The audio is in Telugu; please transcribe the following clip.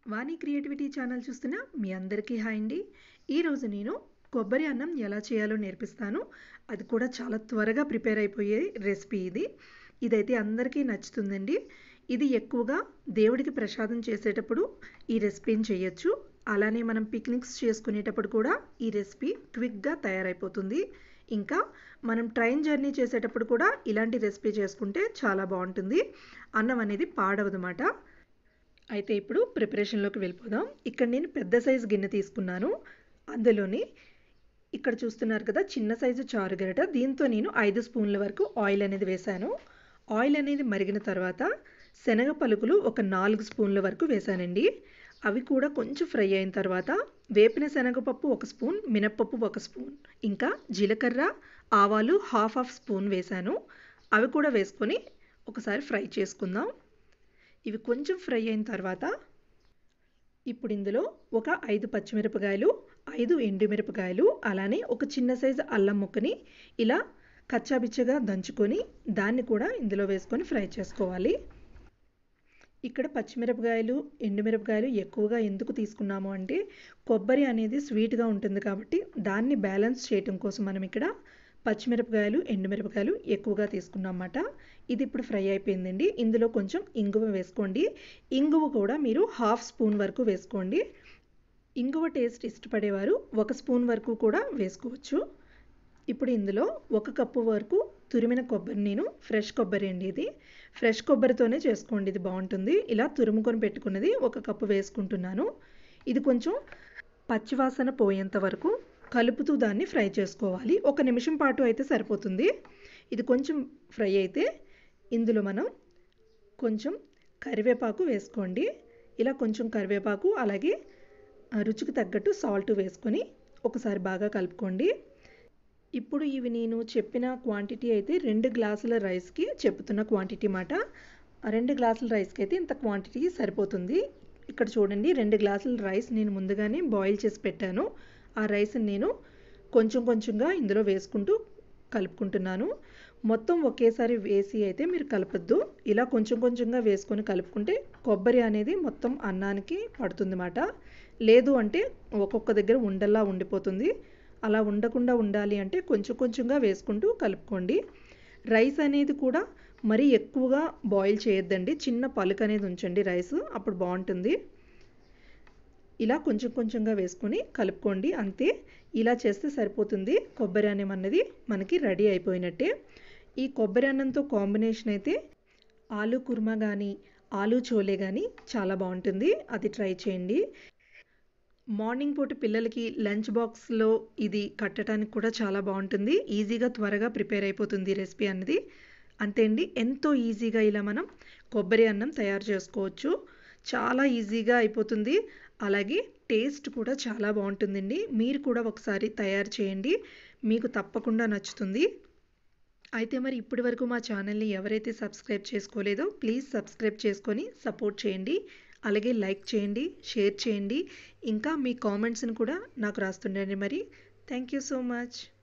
వాణి క్రియేటివిటీ ఛానల్ చూస్తున్న మీ అందరికీ హాయ్ అండి. ఈరోజు నేను కొబ్బరి అన్నం ఎలా చేయాలో నేర్పిస్తాను. అది కూడా చాలా త్వరగా ప్రిపేర్ అయిపోయే రెసిపీ ఇది. ఇదైతే అందరికీ నచ్చుతుందండి. ఇది ఎక్కువగా దేవుడికి ప్రసాదం చేసేటప్పుడు ఈ రెసిపీని చేయొచ్చు. అలానే మనం పిక్నిక్స్ చేసుకునేటప్పుడు కూడా ఈ రెసిపీ క్విక్గా తయారైపోతుంది. ఇంకా మనం ట్రైన్ జర్నీ చేసేటప్పుడు కూడా ఇలాంటి రెసిపీ చేసుకుంటే చాలా బాగుంటుంది. అన్నం అనేది పాడవదన్నమాట. అయితే ఇప్పుడు ప్రిపరేషన్లోకి వెళ్ళిపోదాం. ఇక్కడ నేను పెద్ద సైజు గిన్నె తీసుకున్నాను. అందులోని ఇక్కడ చూస్తున్నారు కదా, చిన్న సైజు చారు గరిట. దీంతో నేను 5 స్పూన్ల వరకు ఆయిల్ అనేది వేశాను. ఆయిల్ అనేది మరిగిన తర్వాత శనగ పలుకులు ఒక 4 స్పూన్ల వరకు వేశానండి. అవి కూడా కొంచెం ఫ్రై అయిన తర్వాత వేపిన శనగపప్పు 1 స్పూన్, మినప్పప్పు 1 స్పూన్, ఇంకా జీలకర్ర, ఆవాలు హాఫ్ స్పూన్ వేశాను. అవి కూడా వేసుకొని ఒకసారి ఫ్రై చేసుకుందాం. ఇవి కొంచెం ఫ్రై అయిన తర్వాత ఇప్పుడు ఇందులో ఒక 5 పచ్చిమిరపకాయలు, 5 ఎండుమిరపకాయలు, అలానే ఒక చిన్న సైజు అల్లం ముక్కని ఇలా కచ్చాబిచ్చగా దంచుకొని దాన్ని కూడా ఇందులో వేసుకొని ఫ్రై చేసుకోవాలి. ఇక్కడ పచ్చిమిరపకాయలు, ఎండుమిరపకాయలు ఎక్కువగా ఎందుకు తీసుకున్నాము అంటే కొబ్బరి అనేది స్వీట్గా ఉంటుంది కాబట్టి దాన్ని బ్యాలెన్స్ చేయడం కోసం మనం ఇక్కడ పచ్చిమిరపకాయలు, ఎండుమిరపకాయలు ఎక్కువగా తీసుకున్నమాట. ఇది ఇప్పుడు ఫ్రై అయిపోయిందండి. ఇందులో కొంచెం ఇంగువ వేసుకోండి. ఇంగువ కూడా మీరు హాఫ్ స్పూన్ వరకు వేసుకోండి. ఇంగువ టేస్ట్ ఇష్టపడేవారు 1 స్పూన్ వరకు కూడా వేసుకోవచ్చు. ఇప్పుడు ఇందులో 1 కప్పు వరకు తురిమిన కొబ్బరి, నేను ఫ్రెష్ కొబ్బరి అండి, ఇది ఫ్రెష్ కొబ్బరితోనే చేసుకోండి, ఇది బాగుంటుంది. ఇలా తురుముకొని పెట్టుకున్నది 1 కప్పు వేసుకుంటున్నాను. ఇది కొంచెం పచ్చివాసన పోయేంత వరకు కలుపుతూ దాన్ని ఫ్రై చేసుకోవాలి. 1 నిమిషం పాటు అయితే సరిపోతుంది. ఇది కొంచెం ఫ్రై అయితే ఇందులో మనం కొంచెం కరివేపాకు వేసుకోండి. ఇలా కొంచెం కరివేపాకు, అలాగే రుచికి తగ్గట్టు సాల్ట్ వేసుకొని ఒకసారి బాగా కలుపుకోండి. ఇప్పుడు ఇవి నేను చెప్పిన క్వాంటిటీ అయితే 2 గ్లాసుల రైస్కి చెప్తున్న క్వాంటిటీ మాట. 2 గ్లాసుల రైస్కి అయితే ఇంత క్వాంటిటీ సరిపోతుంది. ఇక్కడ చూడండి, 2 గ్లాసుల రైస్ నేను ముందుగానే బాయిల్ చేసి పెట్టాను. ఆ రైస్ని నేను కొంచెం కొంచెంగా ఇందులో వేసుకుంటూ కలుపుకుంటున్నాను. మొత్తం ఒకేసారి వేసి అయితే మీరు కలపద్దు. ఇలా కొంచెం కొంచెంగా వేసుకొని కలుపుకుంటే కొబ్బరి అనేది మొత్తం అన్నానికి పడుతుందన్నమాట. లేదు అంటే ఒక్కొక్క దగ్గర ఉండల్లా ఉండిపోతుంది. అలా ఉండకుండా ఉండాలి అంటే కొంచెం కొంచెంగా వేసుకుంటూ కలుపుకోండి. రైస్ అనేది కూడా మరీ ఎక్కువగా బాయిల్ చేయొద్దండి. చిన్న పలుకు అనేది ఉంచండి రైస్, అప్పుడు బాగుంటుంది. ఇలా కొంచెం కొంచెంగా వేసుకొని కలుపుకోండి, అంతే. ఇలా చేస్తే సరిపోతుంది. కొబ్బరి అన్నం అన్నది మనకి రెడీ అయిపోయినట్టే. ఈ కొబ్బరి అన్నంతో కాంబినేషన్ అయితే ఆలు కుర్మా కానీ, ఆలు చోలే కానీ చాలా బాగుంటుంది. అది ట్రై చేయండి. మార్నింగ్ పూట పిల్లలకి లంచ్ బాక్స్లో ఇది కట్టడానికి కూడా చాలా బాగుంటుంది. ఈజీగా త్వరగా ప్రిపేర్ అయిపోతుంది రెసిపీ అన్నది. అంతే అండి, ఎంతో ఈజీగా ఇలా మనం కొబ్బరి అన్నం తయారు చేసుకోవచ్చు. చాలా ఈజీగా అయిపోతుంది. అలాగే టేస్ట్ కూడా చాలా బాగుంటుందండి. మీరు కూడా ఒకసారి తయారు చేయండి, మీకు తప్పకుండా నచ్చుతుంది. అయితే మరి ఇప్పటి వరకు మా ఛానల్ని ఎవరైతే సబ్స్క్రైబ్ చేసుకోలేదో ప్లీజ్ సబ్స్క్రైబ్ చేసుకొని సపోర్ట్ చేయండి. అలాగే లైక్ చేయండి, షేర్ చేయండి, ఇంకా మీ కామెంట్స్ని కూడా నాకు రాస్తుండండి. మరి థ్యాంక్ యూ సో మచ్.